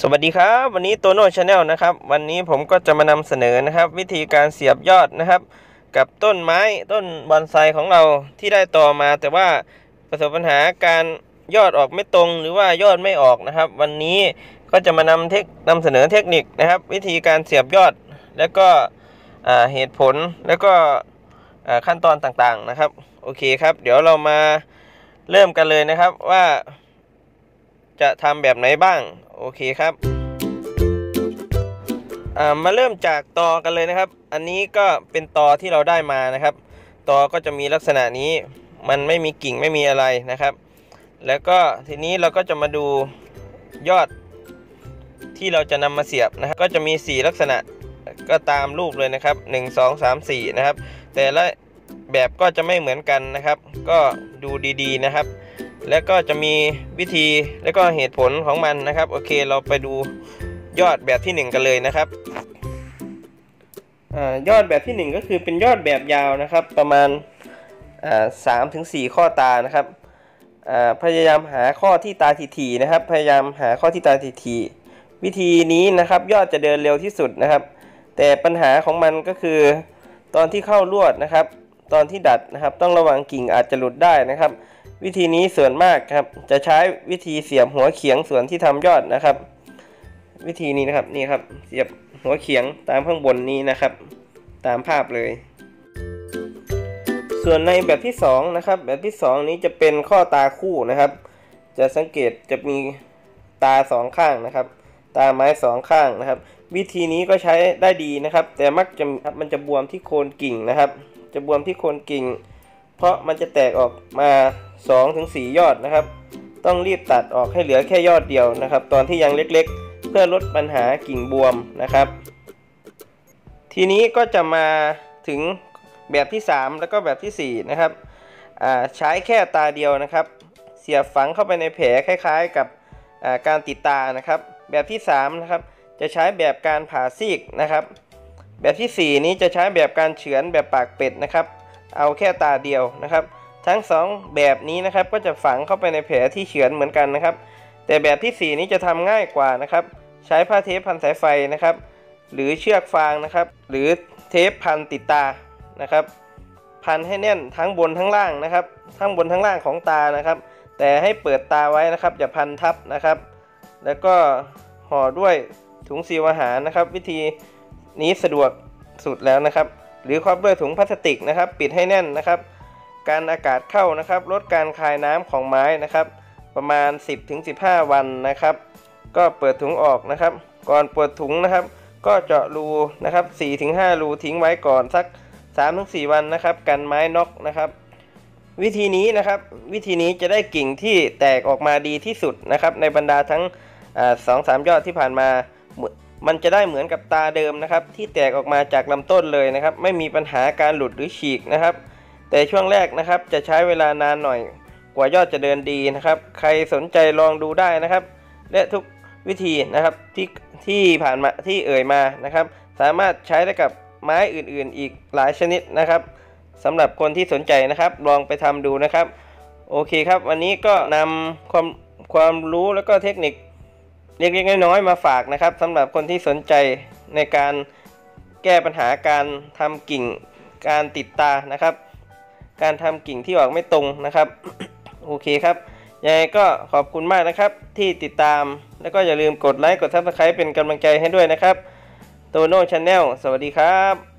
สวัสดีครับวันนี้โตโน่ชาแนลนะครับวันนี้ผมก็จะมานำเสนอนะครับวิธีการเสียบยอดนะครับกับต้นไม้ต้นบอนไซของเราที่ได้ต่อมาแต่ว่าประสบปัญหาการยอดออกไม่ตรงหรือว่ายอดไม่ออกนะครับวันนี้ก็จะมานำเสนอเทคนิคนะครับวิธีการเสียบยอดแล้วก็เหตุผลแล้วก็ขั้นตอนต่างๆนะครับโอเคครับเดี๋ยวเรามาเริ่มกันเลยนะครับว่าจะทำแบบไหนบ้างโอเคครับมาเริ่มจากตอกันเลยนะครับอันนี้ก็เป็นตอที่เราได้มานะครับตอก็จะมีลักษณะนี้มันไม่มีกิ่งไม่มีอะไรนะครับแล้วก็ทีนี้เราก็จะมาดูยอดที่เราจะนำมาเสียบนะครับก็จะมี4ลักษณะก็ตามรูปเลยนะครับ1 2 3 4นะครับแต่ละแบบก็จะไม่เหมือนกันนะครับก็ดูดีๆนะครับแล้วก็จะมีวิธีและก็เหตุผลของมันนะครับโอเคเราไปดูยอดแบบที่1กันเลยนะครับยอดแบบที่1ก็คือเป็นยอดแบบยาวนะครับประมาณ3 ถึง 4ข้อตานะครับพยายามหาข้อที่ตาถี่ๆนะครับพยายามหาข้อที่ตาถี่ๆวิธีนี้นะครับยอดจะเดินเร็วที่สุดนะครับแต่ปัญหาของมันก็คือตอนที่เข้าลวดนะครับตอนที่ดัดนะครับต้องระวังกิ่งอาจจะหลุดได้นะครับวิธีนี้ส่วนมากครับจะใช้วิธีเสียบหัวเขียงส่วนที่ทำยอดนะครับวิธีนี้นะครับนี่ครับเสียบหัวเขียงตามข้างบนนี้นะครับตามภาพเลยส่วนในแบบที่2นะครับแบบที่2นี้จะเป็นข้อตาคู่นะครับจะสังเกตจะมีตา2ข้างนะครับตาไม้2ข้างนะครับวิธีนี้ก็ใช้ได้ดีนะครับแต่มักจะมันจะบวมที่โคนกิ่งนะครับจะบวมที่โคนกิ่งเพราะมันจะแตกออกมา 2-4 ยอดนะครับต้องรีบตัดออกให้เหลือแค่ยอดเดียวนะครับตอนที่ยังเล็กๆเพื่อลดปัญหากิ่งบวมนะครับทีนี้ก็จะมาถึงแบบที่3แล้วก็แบบที่4นะครับใช้แค่ตาเดียวนะครับเสียบฝังเข้าไปในแผลคล้ายๆกับการติดตานะครับแบบที่3นะครับจะใช้แบบการผ่าซีกนะครับแบบที่4นี้จะใช้แบบการเฉือนแบบปากเป็ดนะครับเอาแค่ตาเดียวนะครับทั้ง2แบบนี้นะครับก็จะฝังเข้าไปในแผลที่เฉือนเหมือนกันนะครับแต่แบบที่4นี้จะทำง่ายกว่านะครับใช้ผ้าเทปพันสายไฟนะครับหรือเชือกฟางนะครับหรือเทปพันติดตานะครับพันให้แน่นทั้งบนทั้งล่างนะครับทั้งบนทั้งล่างของตานะครับแต่ให้เปิดตาไว้นะครับอย่าพันทับนะครับแล้วก็ห่อด้วยถุงซีลอาหารนะครับวิธีนี้สะดวกสุดแล้วนะครับหรือครอบด้วยถุงพลาสติกนะครับปิดให้แน่นนะครับการอากาศเข้านะครับลดการคายน้ำของไม้นะครับประมาณ 10-15 วันนะครับก็เปิดถุงออกนะครับก่อนเปิดถุงนะครับก็เจาะรูนะครับ 4-5 รูทิ้งไว้ก่อนสัก 3-4 วันนะครับกันไม้น็อกนะครับวิธีนี้นะครับวิธีนี้จะได้กิ่งที่แตกออกมาดีที่สุดนะครับในบรรดาทั้ง2-3 ยอดที่ผ่านมามันจะได้เหมือนกับตาเดิมนะครับที่แตกออกมาจากลำต้นเลยนะครับไม่มีปัญหาการหลุดหรือฉีกนะครับแต่ช่วงแรกนะครับจะใช้เวลานานหน่อยกว่ายอดจะเดินดีนะครับใครสนใจลองดูได้นะครับและทุกวิธีนะครับที่ผ่านมาที่เอ่ยมานะครับสามารถใช้ได้กับไม้อื่นๆอีกหลายชนิดนะครับสำหรับคนที่สนใจนะครับลองไปทำดูนะครับโอเคครับวันนี้ก็นำความรู้แล้วก็เทคนิคเล็กๆน้อยๆมาฝากนะครับสำหรับคนที่สนใจในการแก้ปัญหาการทำกิ่งการติดตานะครับการทำกิ่งที่ออกไม่ตรงนะครับโอเคครับยังไงก็ขอบคุณมากนะครับที่ติดตามแล้วก็อย่าลืมกดไลค์กด Subscribe เป็นกำลังใจให้ด้วยนะครับโตโน่ชาแนลสวัสดีครับ